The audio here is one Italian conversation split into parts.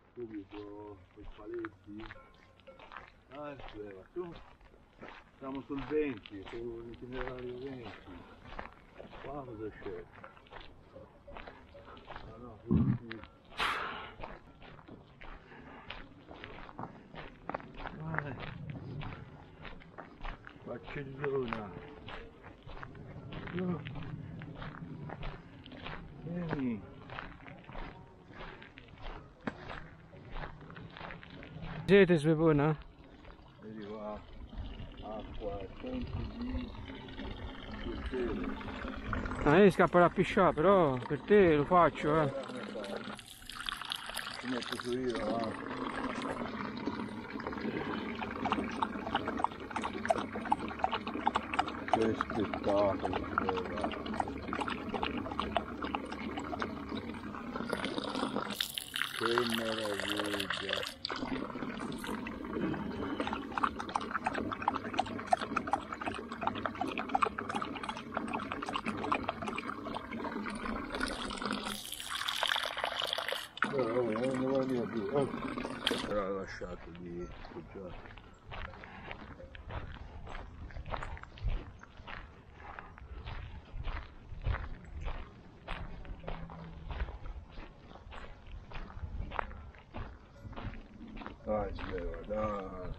subito sul paletti. Ah, sveva, su. Siamo sul 20, sull'itinerario 20. Qua cosa c'è? Ah no, qui. Barcellona. Vieni. Siete Svevona? Vedi qua, acqua, fonti di piacere. Ah, io scappo a pisciare, però per te lo faccio, Ci metto su io, Che spettacolo, che meraviglia. Non va via più. Era lasciato di appoggiare. Dai, sveva, dai.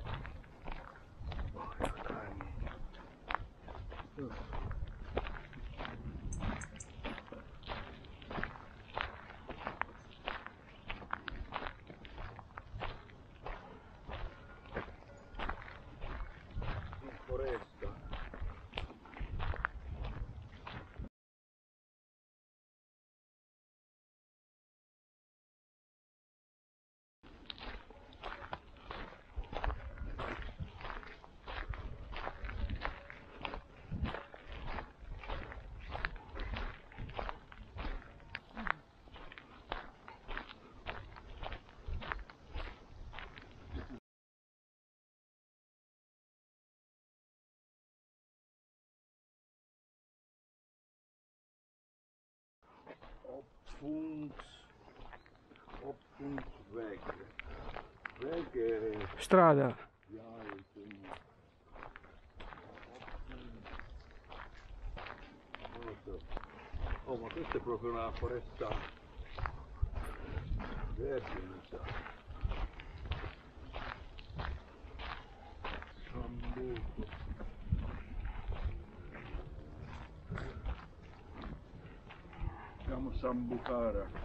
In foresta. Opfunksweg. Weg è... Strada. Non lo so. Oh, ma questa è proprio una foresta verde, mi sa. Sambuco. Siamo Sambucara.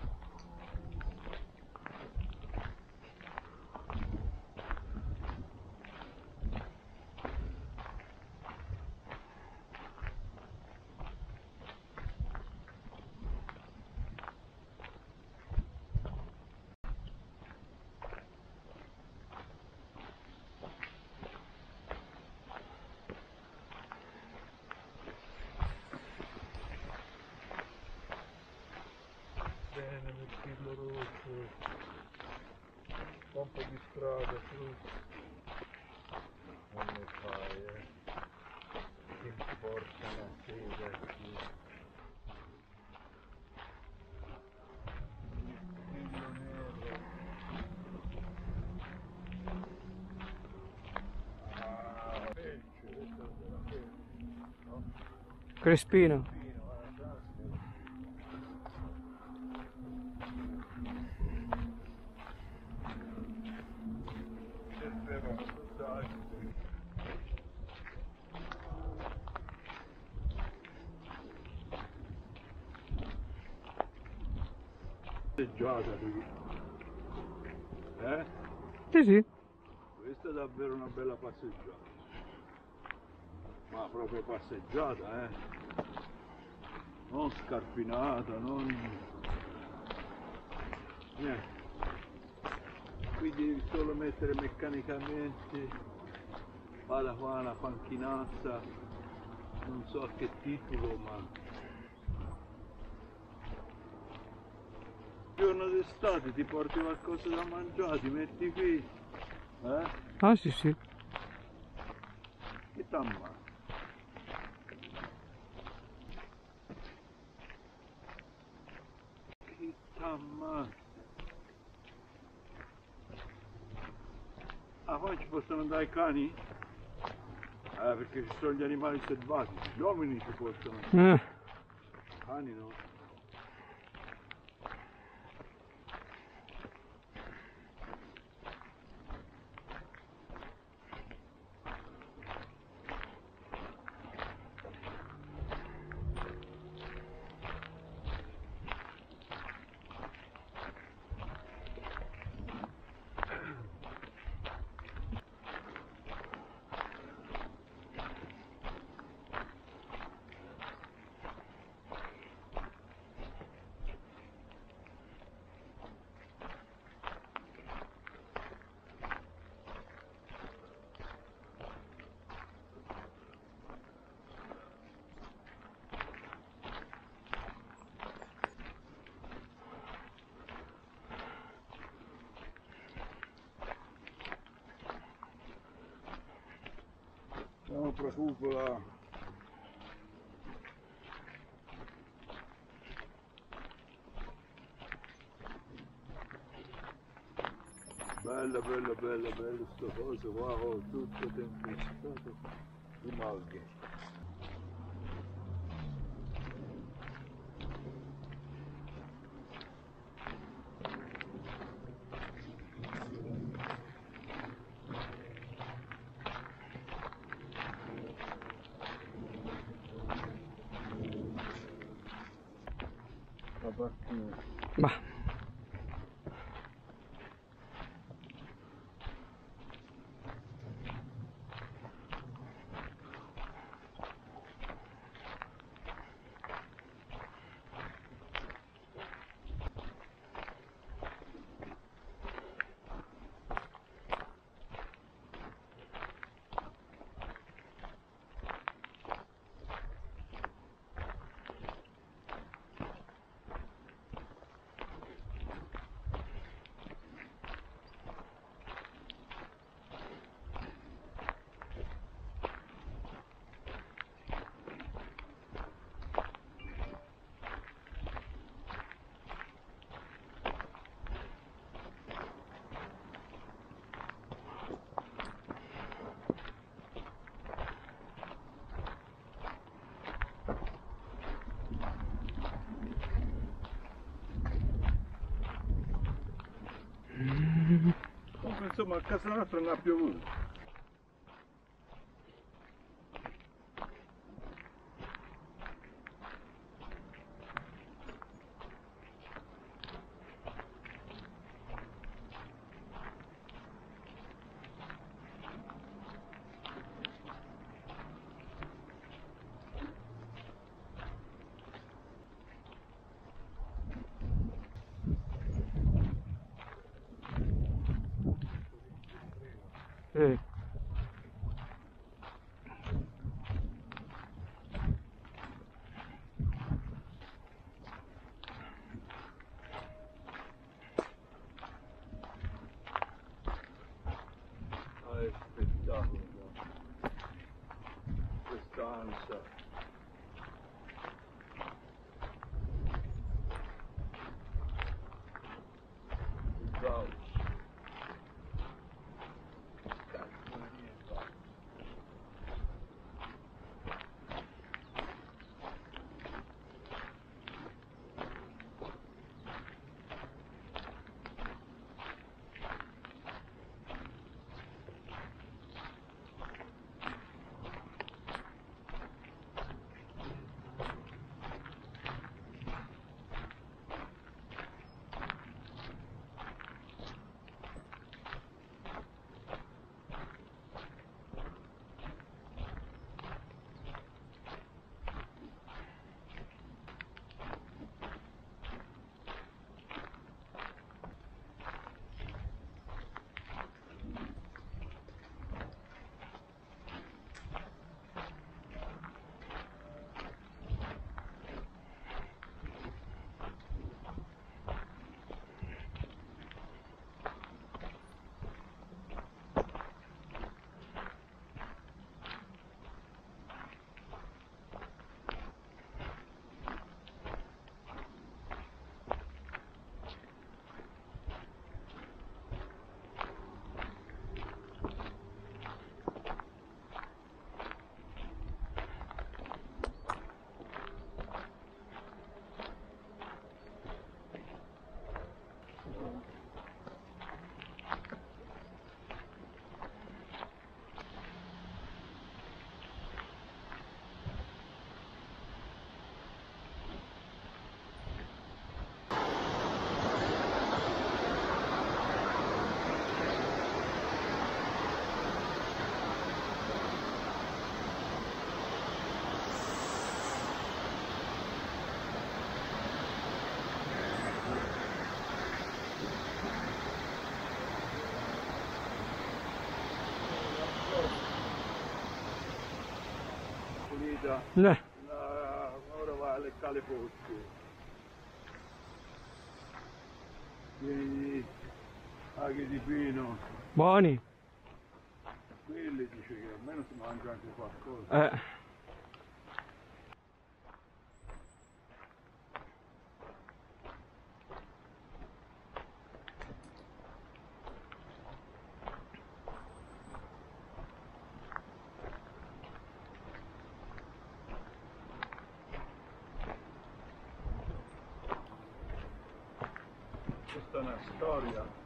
Bene, nel filo rosso, pompa di strada, come fai, Che porta la sera qui. Filo nero. Ah, pesce, questa è la pesce, no? Crespino. Passeggiata qui, Sì, sì. questa è davvero una bella passeggiata, ma proprio passeggiata, non scarpinata, non niente. Qui devi solo mettere meccanicamente, vada qua una panchinazza, non so a che titolo, ma giorno d'estate ti porti qualcosa da mangiare, ti metti qui, Ah, sì, sì. che t'ammazza. Che t'ammazza. Ah, poi ci possono andare i cani? Perché ci sono gli animali selvatici, gli uomini ci possono, i cani no. Un'altra cupola. Bella, bella, bella, bella sta cosa, wow, tutto tempestato di malghe. Ma Comunque insomma a casa nostra non ha piovuto. sì. Ah, è spettacolo. Questa ansia. Il caos. Cazzo di niente. finita, ora va a leccare le fosche. Quindi aghi di pino, buoni. quelli dice che almeno si mangia anche qualcosa. Questa è una storia.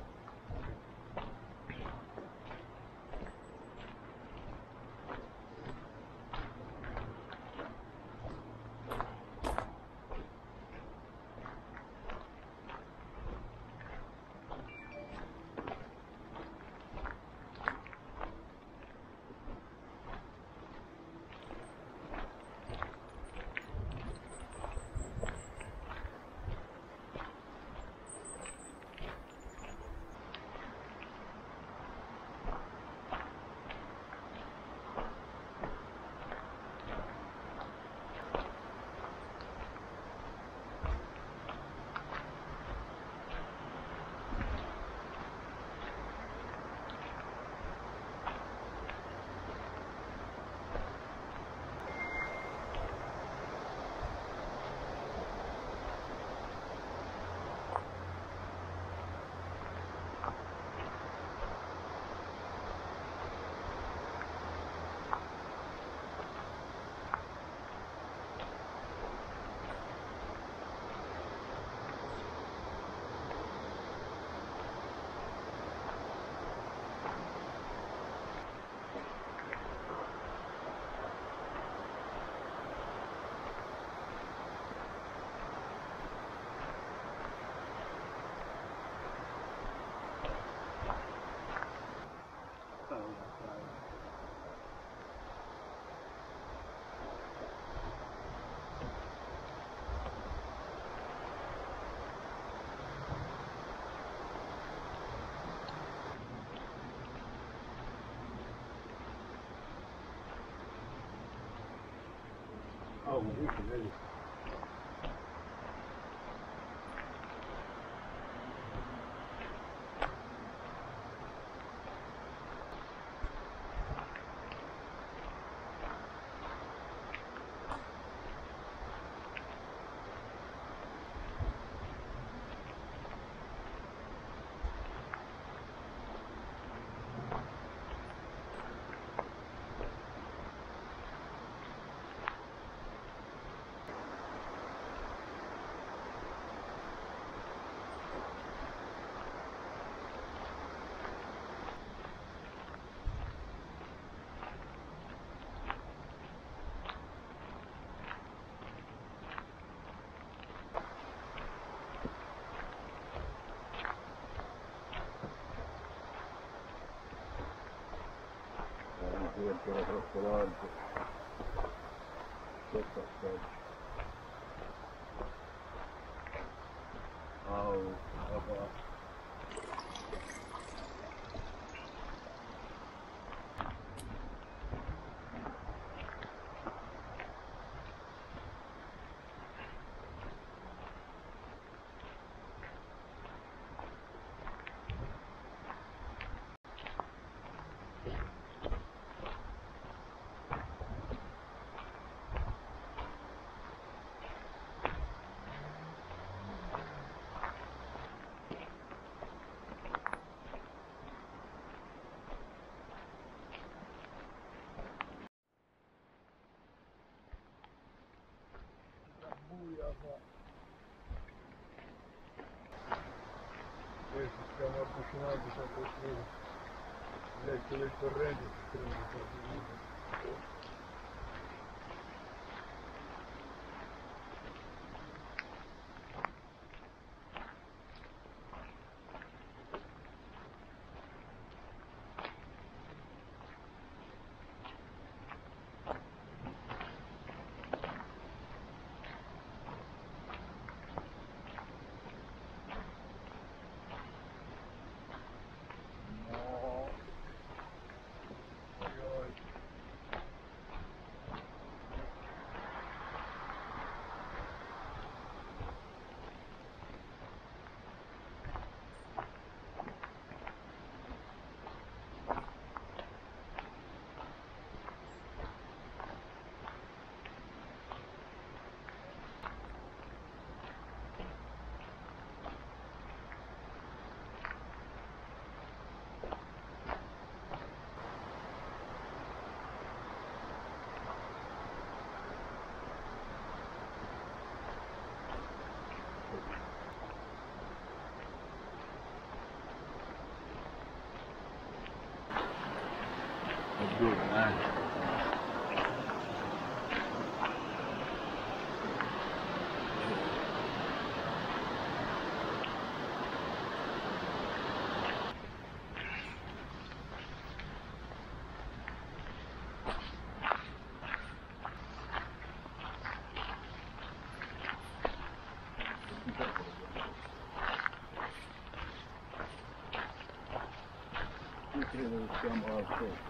Oh, vedi. Diventa troppo largo, troppo aspetti. Oh, papà. Buia qua. Ci stiamo avvicinando sempre più il letto del torrente, si prende quasi. No. Oi, oi. dura, Io credo che siamo al sopra.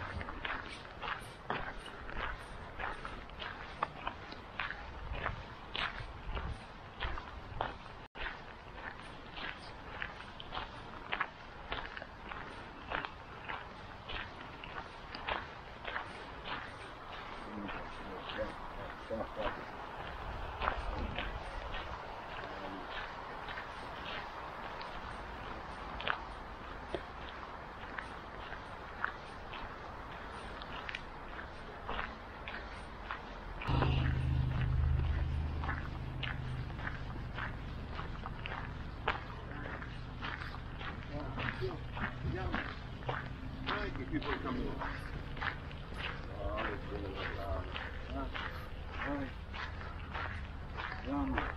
Vediamo, dai che qui poi cammino. Dai, vediamo.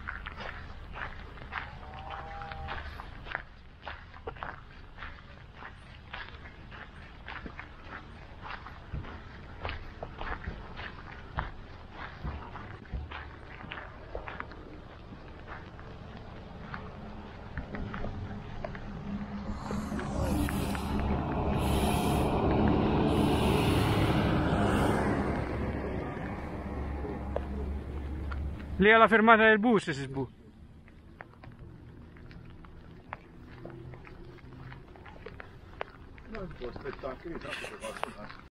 Lì alla fermata del bus si sbu. Non può aspettare che